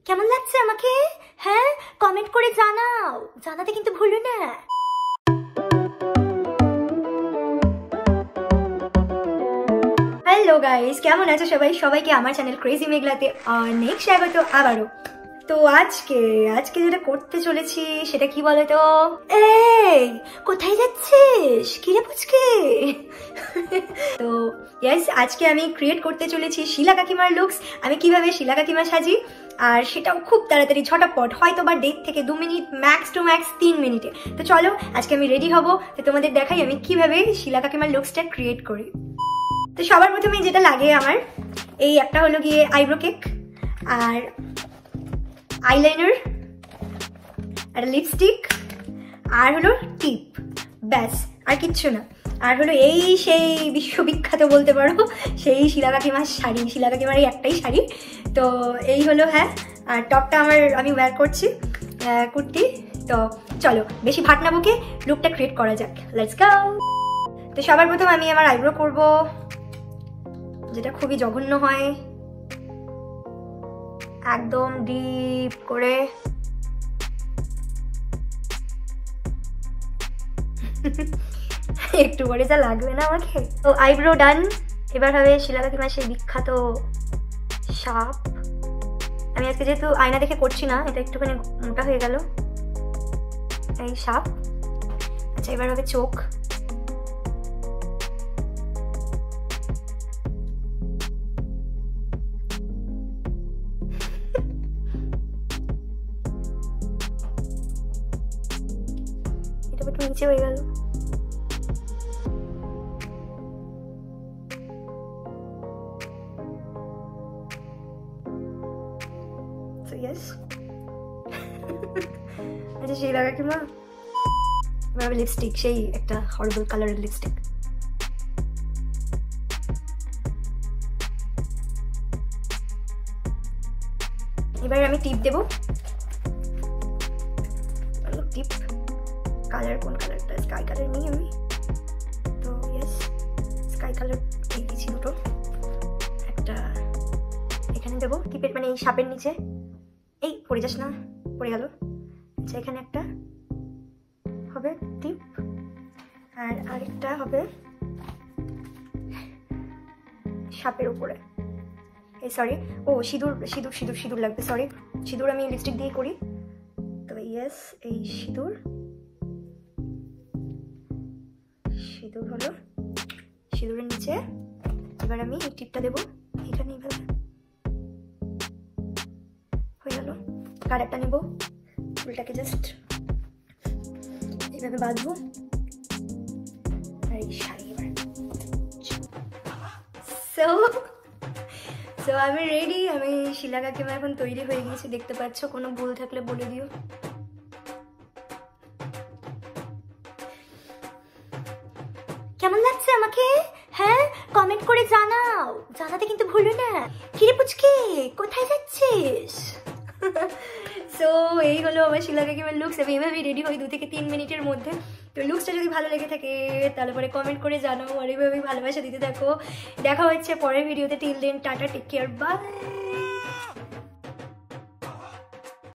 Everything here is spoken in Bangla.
কেমন লাগছে আমাকে? হ্যাঁ, কমেন্ট করে জানাও, জানাতে কিন্তু ভুলো না। হ্যালো গাইস, কেমন আছো সবাই? সবাইকে আমার চ্যানেল ক্রেজি মেঘলাতে অনেক স্বাগত আবারও। তো আজকে যেটা করতে চলেছি সেটা কি বলতো? এই কোথায় যাচ্ছিস? কিরে পুচকে? তো ইয়েস, আজকে আমি ক্রিয়েট করতে চলেছি শিলা কাকিমার লুকস। আমি কিভাবে শিলা কাকিমা সাজি, আর সেটাও খুব তাড়াতাড়ি ঝটাপট, হয়তো বা 1.5 থেকে 2 মিনিট, ম্যাক্স টু ম্যাক্স 3 মিনিটে। তো চলো আজকে আমি রেডি হব, তো তোমাদের দেখাই আমি কিভাবে শিলা কাকিমার লুকসটা ক্রিয়েট করি। তো সবার প্রথমে যেটা লাগে আমার, এই একটা হলো গিয়ে আইব্রো কেক, আর আইলাইনার, একটা লিপস্টিক, আর হলো টিপ, ব্যাস আর কিচ্ছু না। আর হলো এই সেই বিশ্ববিখ্যাত বলতে পারো সেই শিলা কাকিমার শাড়ি, শিলা কাকিমার এই একটাই শাড়ি। তো এই হলো, হ্যাঁ। আর টপটা আমি ওয়্যার করছি কুর্তি। তো চলো বেশি ভাট না বকে লুকটা ক্রিয়েট করা যাক, লেটস গো। তো সবার প্রথম আমি আমার আইব্রো করব, যেটা খুবই জঘন্য হয়, একদম ডিপ করে। একটু করে যা লাগবে না আমাকে। তো আইব্রো ডান। এবার হবে শিলা কাকিমার সেই বিখ্যাত সাপ। আমি আজকে যেহেতু আয়না দেখে করছি না, এটা একটুখানি মোটা হয়ে গেল, এই সাপ। আচ্ছা, এবার হবে চোখ। এটা একটু নিচে হয়ে গেল। আচ্ছা, শিলা কাকিমা এবার লিপস্টিক, সেই একটা হরিবল কালারের লিপস্টিক। এবার আমি টিপ দেবো। টিপ কালার, কোন কালারটা? স্কাই কালার নিই আমি। তো ইয়েস, স্কাই কালার দিয়েছি দুটো। একটা এখানে দেবো টিপের, মানে এই সাপের নিচে। এই পড়ে যাস না, পড়ে গেল। আচ্ছা, এখানে একটা হবে টিপ, আর আরেকটা হবে সাপের উপরে। এই সরি, ও সিঁদুর সিঁদুর সিঁদুর সিঁদুর লাগবে, সরি। সিঁদুর আমি লিপস্টিক দিয়ে করি। তো ইয়েস, এই সিঁদুর হলো সিঁদুরের নিচে। এবার আমি এই টিপটা দেবো এখানে, এইভাবে হয়ে গেল। কালারটা নেবো, ফুলটাকে জাস্ট এইভাবে বাঁধবো। আর এই শাড়ি এবার। সো আমি রেডি। আমি শিলা কাকিমা এখন তৈরি হয়ে গেছি, দেখতে পাচ্ছ। কোনো ভুল থাকলে বলে দিও। কেমন লাগছে আমাকে? হ্যাঁ, কমেন্ট করে জানাও, জানাতে কিন্তু ভুলো না। কিরে পুচকে, কোথায় যাচ্ছিস? সো এই হলো আমার শিলা কাকিমার লুকস। আমি এভাবেই রেডি হই 2 থেকে 3 মিনিটের মধ্যে। তো লুকসটা যদি ভালো লেগে থাকে তাহলে পরে কমেন্ট করে জানাও, আর এইভাবেই ভালোবাসা দিতে থাকো। দেখা হচ্ছে পরের ভিডিওতে। Till then, tata, take care, by.